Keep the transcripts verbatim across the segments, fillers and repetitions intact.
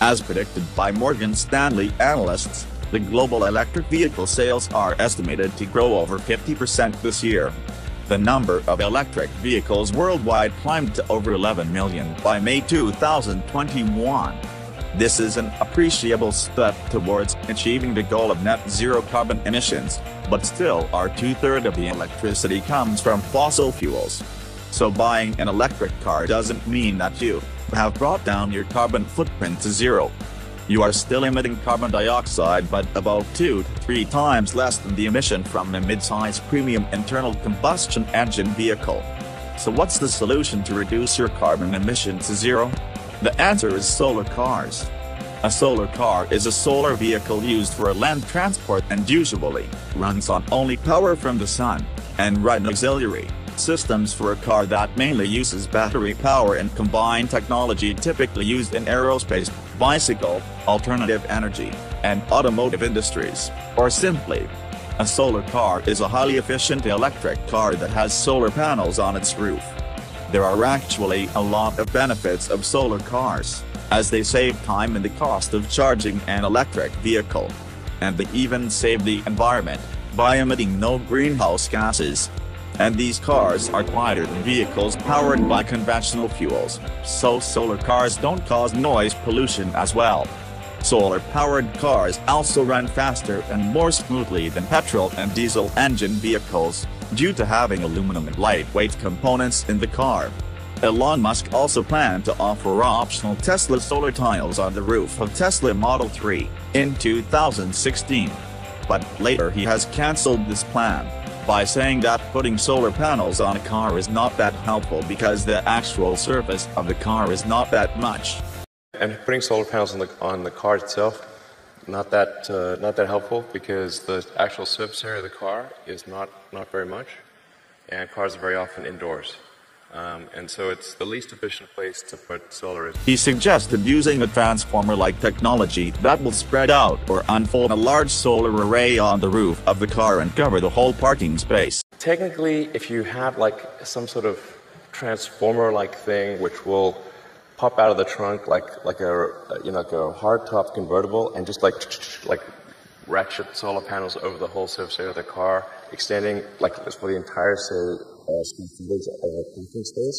As predicted by Morgan Stanley analysts, the global electric vehicle sales are estimated to grow over fifty percent this year. The number of electric vehicles worldwide climbed to over eleven million by May two thousand twenty-one. This is an appreciable step towards achieving the goal of net zero carbon emissions, but still our two-thirds of the electricity comes from fossil fuels. So buying an electric car doesn't mean that you have brought down your carbon footprint to zero. You are still emitting carbon dioxide, but about two to three times less than the emission from a mid-size premium internal combustion engine vehicle. So what's the solution to reduce your carbon emission to zero? The answer is solar cars. A solar car is a solar vehicle used for land transport and usually runs on only power from the sun, and run auxiliary systems for a car that mainly uses battery power and combined technology typically used in aerospace, bicycle, alternative energy, and automotive industries. Or simply, a solar car is a highly efficient electric car that has solar panels on its roof. There are actually a lot of benefits of solar cars, as they save time and the cost of charging an electric vehicle. And they even save the environment by emitting no greenhouse gases. And these cars are quieter than vehicles powered by conventional fuels, so solar cars don't cause noise pollution as well. Solar-powered cars also run faster and more smoothly than petrol and diesel engine vehicles, due to having aluminum and lightweight components in the car. Elon Musk also planned to offer optional Tesla solar tiles on the roof of Tesla Model three in two thousand sixteen. But later he has cancelled this plan by saying that putting solar panels on a car is not that helpful because the actual surface of the car is not that much. And putting solar panels on the on the car itself, not that uh, not that helpful because the actual surface area of the car is not not very much, and cars are very often indoors, um, and so it's the least efficient place to put solar. He suggested using a transformer-like technology that will spread out or unfold a large solar array on the roof of the car and cover the whole parking space. Technically, if you have like some sort of transformer-like thing which will pop out of the trunk like like a you know like a hardtop convertible and just like like ratchet solar panels over the whole surface area of the car, extending like for the entire say uh, square footage of a parking space,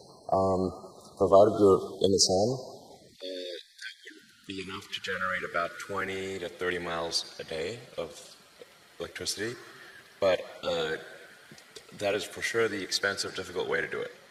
um, provided you're in the sun, uh, that would be enough to generate about twenty to thirty miles a day of electricity, but uh, that is for sure the expensive, difficult way to do it.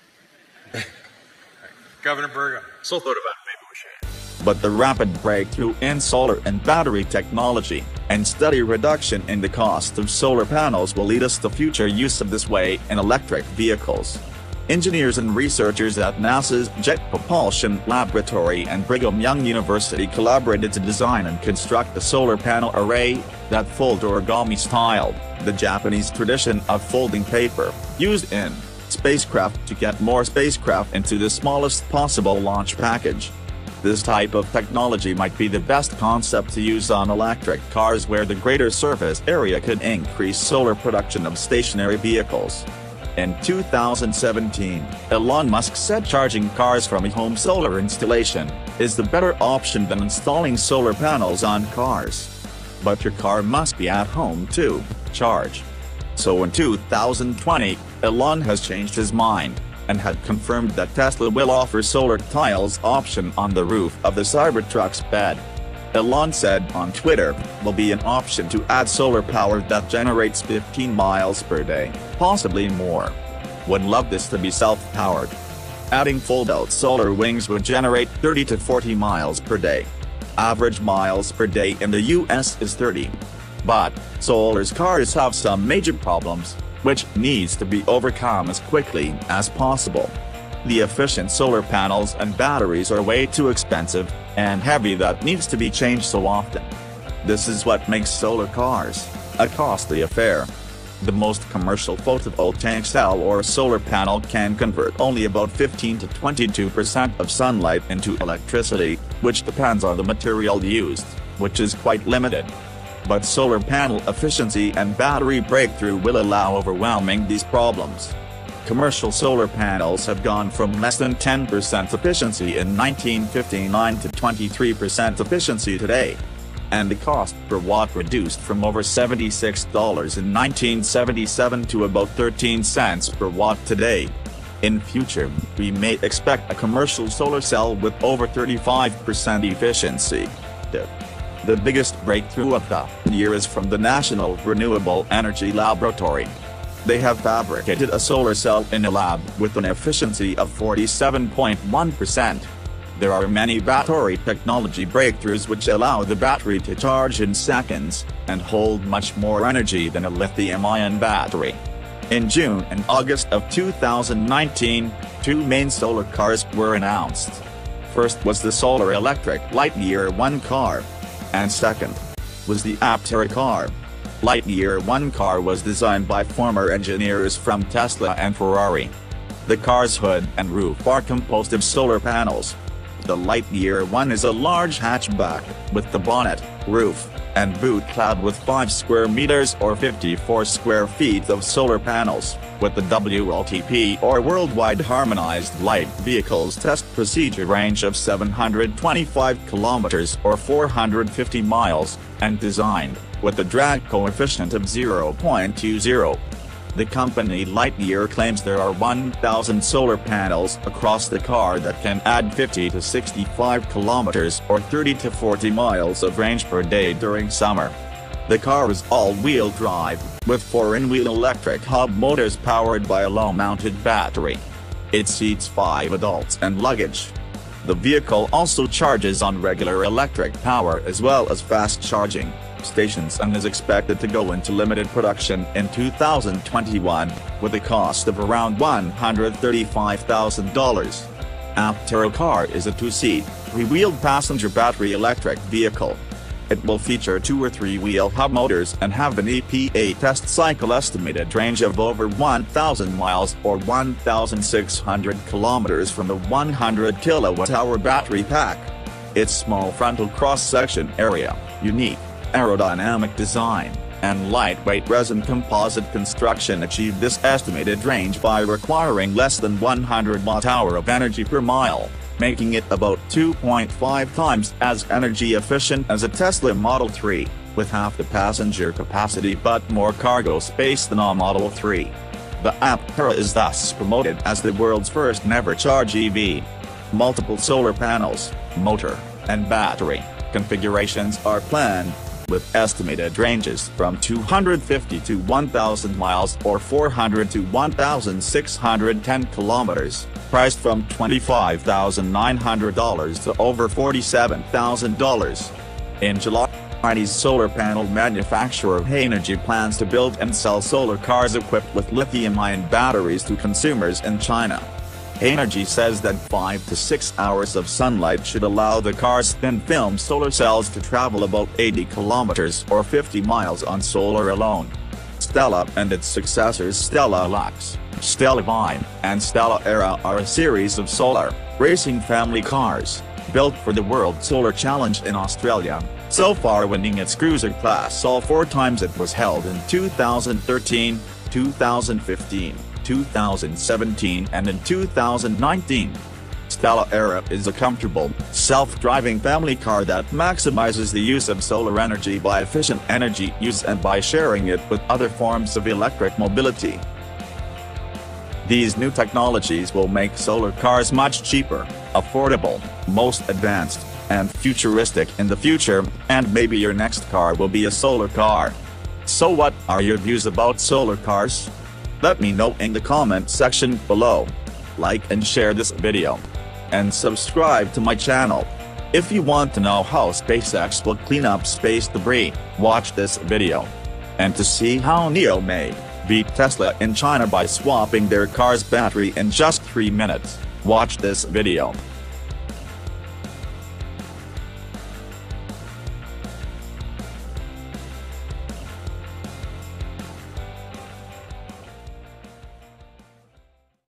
Governor Burgum. So thought about it, maybe we should. But the rapid breakthrough in solar and battery technology, and steady reduction in the cost of solar panels will lead us to future use of this way in electric vehicles. Engineers and researchers at NASA's Jet Propulsion Laboratory and Brigham Young University collaborated to design and construct a solar panel array that fold origami style, the Japanese tradition of folding paper, used in spacecraft to get more spacecraft into the smallest possible launch package. This type of technology might be the best concept to use on electric cars where the greater surface area could increase solar production of stationary vehicles. In two thousand seventeen, Elon Musk said charging cars from a home solar installation is the better option than installing solar panels on cars. But your car must be at home to charge. So in two thousand twenty, Elon has changed his mind, and had confirmed that Tesla will offer solar tiles option on the roof of the Cybertruck's bed. Elon said on Twitter, will be an option to add solar power that generates fifteen miles per day, possibly more. Would love this to be self-powered. Adding fold-out solar wings would generate thirty to forty miles per day. Average miles per day in the U S is thirty. But solar cars have some major problems, which needs to be overcome as quickly as possible. The efficient solar panels and batteries are way too expensive and heavy that needs to be changed so often. This is what makes solar cars a costly affair. The most commercial photovoltaic cell or solar panel can convert only about fifteen to twenty-two percent of sunlight into electricity, which depends on the material used, which is quite limited. But solar panel efficiency and battery breakthrough will allow overwhelming these problems. Commercial solar panels have gone from less than ten percent efficiency in nineteen fifty-nine to twenty-three percent efficiency today. And the cost per watt reduced from over seventy-six dollars in nineteen seventy-seven to about thirteen cents per watt today. In future, we may expect a commercial solar cell with over thirty-five percent efficiency. The biggest breakthrough of the year is from the National Renewable Energy Laboratory. They have fabricated a solar cell in a lab with an efficiency of forty-seven point one percent. There are many battery technology breakthroughs which allow the battery to charge in seconds, and hold much more energy than a lithium-ion battery. In June and August of two thousand nineteen, two main solar cars were announced. First was the solar electric Lightyear one car, and second was the Aptera car. Lightyear one car was designed by former engineers from Tesla and Ferrari. The car's hood and roof are composed of solar panels. The Lightyear one is a large hatchback, with the bonnet, roof, and boot clad with five square meters or fifty-four square feet of solar panels, with the W L T P or Worldwide Harmonized Light Vehicles Test Procedure range of seven hundred twenty-five kilometers or four hundred fifty miles, and designed with a drag coefficient of zero point two zero. The company Lightyear claims there are one thousand solar panels across the car that can add fifty to sixty-five kilometers or thirty to forty miles of range per day during summer. The car is all-wheel drive, with four in-wheel electric hub motors powered by a low-mounted battery. It seats five adults and luggage. The vehicle also charges on regular electric power as well as fast charging stations and is expected to go into limited production in two thousand twenty-one, with a cost of around one hundred thirty-five thousand dollars. Aptera car is a two-seat, three-wheeled passenger battery electric vehicle. It will feature two or three-wheel hub motors and have an E P A test cycle estimated range of over one thousand miles or one thousand six hundred kilometers from the one hundred kilowatt hour battery pack. Its small frontal cross-section area, unique aerodynamic design, and lightweight resin composite construction achieve this estimated range by requiring less than one hundred watt-hour of energy per mile, making it about two point five times as energy efficient as a Tesla Model three, with half the passenger capacity but more cargo space than a Model three. The Aptera is thus promoted as the world's first never-charge E V. Multiple solar panels, motor, and battery configurations are planned, with estimated ranges from two hundred fifty to one thousand miles or four hundred to one thousand six hundred ten kilometers, priced from twenty-five thousand nine hundred dollars to over forty-seven thousand dollars. In July, Chinese solar panel manufacturer Hanergy plans to build and sell solar cars equipped with lithium-ion batteries to consumers in China. Hanergy says that five to six hours of sunlight should allow the car's thin-film solar cells to travel about eighty kilometers or fifty miles on solar alone. Stella and its successors Stella Lux, Stella Vine, and Stella Era are a series of solar racing family cars, built for the World Solar Challenge in Australia, so far winning its cruiser class all four times it was held in two thousand thirteen, two thousand fifteen, two thousand seventeen and in two thousand nineteen. Stella Era is a comfortable, self-driving family car that maximizes the use of solar energy by efficient energy use and by sharing it with other forms of electric mobility. These new technologies will make solar cars much cheaper, affordable, most advanced, and futuristic in the future, and maybe your next car will be a solar car. So what are your views about solar cars? Let me know in the comment section below. Like and share this video. And subscribe to my channel. If you want to know how SpaceX will clean up space debris, watch this video. And to see how N I O may beat Tesla in China by swapping their car's battery in just three minutes, watch this video.